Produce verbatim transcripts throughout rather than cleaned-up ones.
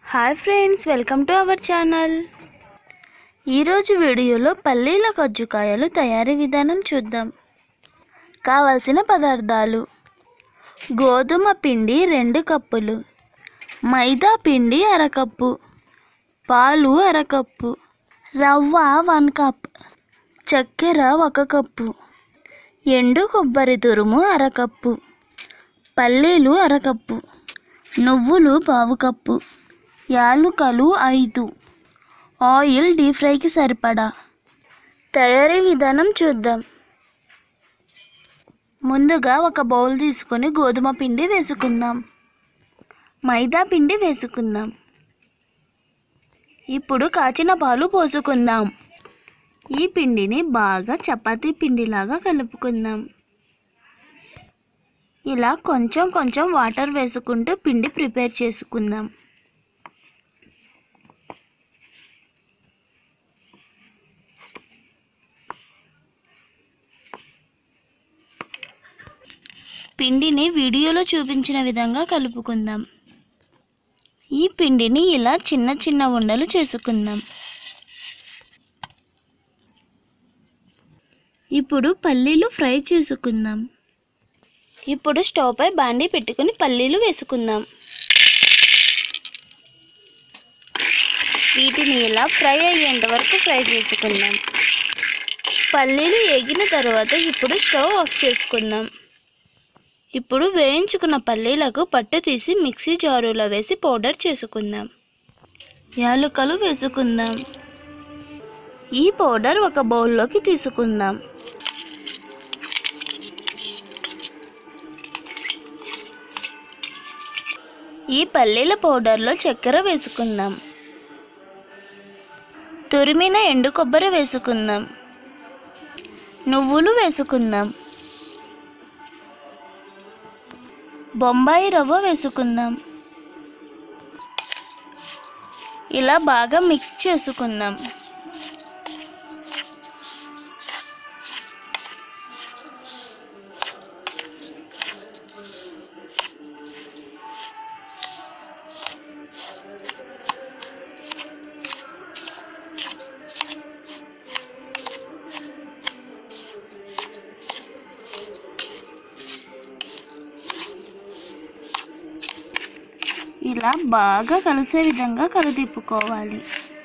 Hi friends, welcome to our channel. ఈరోజు వీడియోలో పల్లీల కజ్జికాయలు తయారీ విధానం చూద్దాం. కావలసిన పదార్థాలు: గోధుమ పిండి రెండు కప్పులు, మైదా పిండి అరకప్పు, పాలు అరకప్పు, రవ్వ వన్ కప్, చక్కెర ఒక కప్పు, ఎండు కొబ్బరి తురుము అరకప్పు, పల్లీలు అరకప్పు, నువ్వులు పావు కప్పు, యాలుకలు ఐదు, ఆయిల్ డీప్ ఫ్రైకి సరిపడా. తయారీ విధానం చూద్దాం. ముందుగా ఒక బౌల్ తీసుకొని గోధుమ పిండి వేసుకుందాం, మైదా పిండి వేసుకుందాం. ఇప్పుడు కాచిన పాలు పోసుకుందాం. ఈ పిండిని బాగా చపాతీ పిండిలాగా కలుపుకుందాం. ఇలా కొంచెం కొంచెం వాటర్ వేసుకుంటూ పిండి ప్రిపేర్ చేసుకుందాం. పిండిని వీడియోలో చూపించిన విధంగా కలుపుకుందాం. ఈ పిండిని ఇలా చిన్న చిన్న ఉండలు చేసుకుందాం. ఇప్పుడు పల్లీలు ఫ్రై చేసుకుందాం. ఇప్పుడు స్టవ్ పై బాండీ పెట్టుకుని పల్లీలు వేసుకుందాం. వీటిని ఇలా ఫ్రై అయ్యేంత వరకు ఫ్రై చేసుకుందాం. పల్లీలు వేగిన తర్వాత ఇప్పుడు స్టవ్ ఆఫ్ చేసుకుందాం. ఇప్పుడు వేయించుకున్న పల్లీలకు పట్టు తీసి మిక్సీ జారులో వేసి పౌడర్ చేసుకుందాం. యాలకులు వేసుకుందాం. ఈ పౌడర్ ఒక బౌల్లోకి తీసుకుందాం. ఈ పల్లీల పౌడర్లో చక్కెర వేసుకుందాం. తురిమిన ఎండు కొబ్బరి వేసుకుందాం. నువ్వులు వేసుకుందాం. బొంబాయి రవ్వ వేసుకుందాం. ఇలా బాగా మిక్స్ చేసుకుందాం. ఇలా బాగా కలిసే విధంగా కలదిప్పుకోవాలి.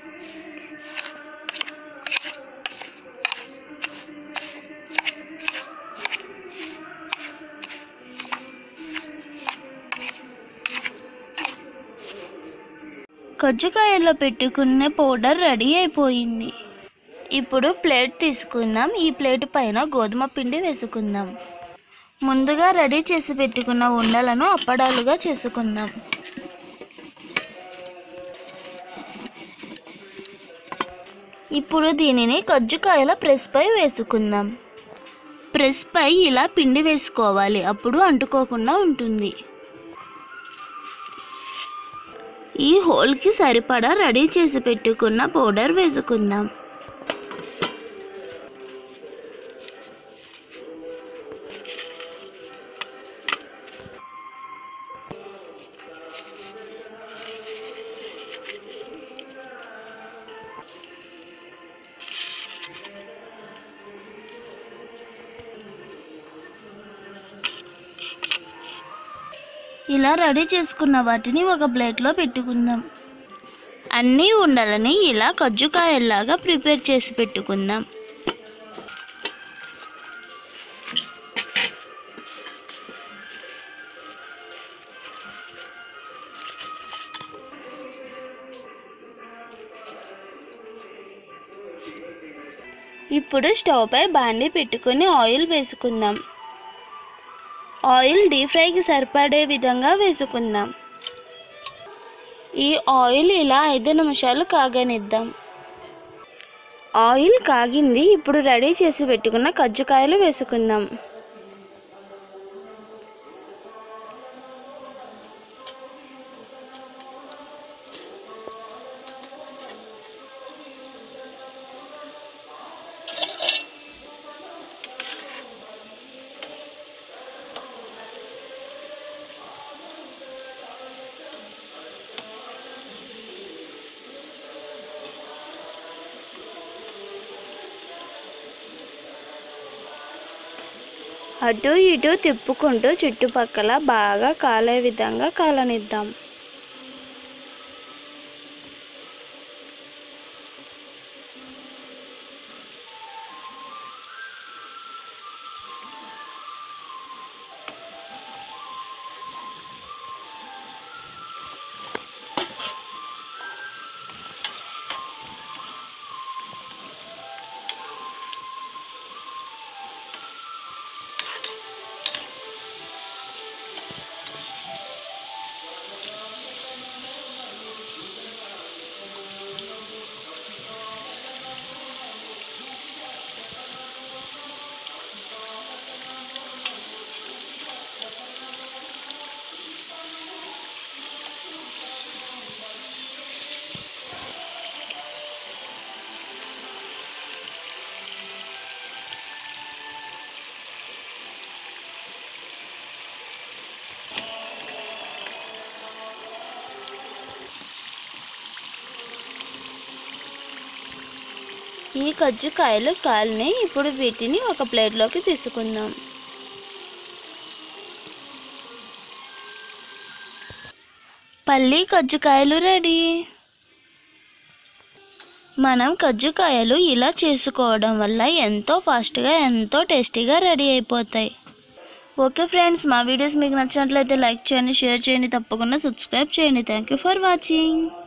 కజ్జికాయల్లో పెట్టుకున్న పౌడర్ రెడీ అయిపోయింది. ఇప్పుడు ప్లేట్ తీసుకుందాం. ఈ ప్లేట్ పైన గోధుమ పిండి వేసుకుందాం. ముందుగా రెడీ చేసి పెట్టుకున్న ఉండలను అప్పడాలుగా చేసుకుందాం. ఇప్పుడు దీనిని కజ్జికాయల ప్రెస్ పై వేసుకుందాం. ప్రెస్ పై ఇలా పిండి వేసుకోవాలి, అప్పుడు అంటుకోకుండా ఉంటుంది. ఈ హోల్కి సరిపడా రెడీ చేసి పెట్టుకున్న పౌడర్ వేసుకుందాం. ఇలా రెడీ చేసుకున్న వాటిని ఒక ప్లేట్లో పెట్టుకుందాం. అన్ని ఉండలని ఇలా కజ్జికాయల్లాగా ప్రిపేర్ చేసి పెట్టుకుందాం. ఇప్పుడు స్టవ్ పై బాండీ పెట్టుకొని ఆయిల్ వేసుకుందాం. ఆయిల్ డీప్ ఫ్రైకి సరిపడే విధంగా వేసుకుందాం. ఈ ఆయిల్ ఇలా ఐదు నిమిషాలు కాగనిద్దాం. ఆయిల్ కాగింది. ఇప్పుడు రెడీ చేసి పెట్టుకున్న కజ్జికాయలు వేసుకుందాం. అటు ఇటు తిప్పుకుంటూ చుట్టుపక్కల బాగా కాలే విధంగా కాలనిద్దాం. ఈ కజ్జికాయలు కాలిని ఇప్పుడు వీటిని ఒక ప్లేట్లోకి తీసుకుందాం. పల్లి కజ్జికాయలు రెడీ. మనం కజ్జికాయలు ఇలా చేసుకోవడం వల్ల ఎంతో ఫాస్ట్గా ఎంతో టేస్టీగా రెడీ అయిపోతాయి. ఓకే ఫ్రెండ్స్, మా వీడియోస్ మీకు నచ్చినట్లయితే లైక్ చేయండి, షేర్ చేయండి, తప్పకుండా సబ్స్క్రైబ్ చేయండి. Thank you for watching.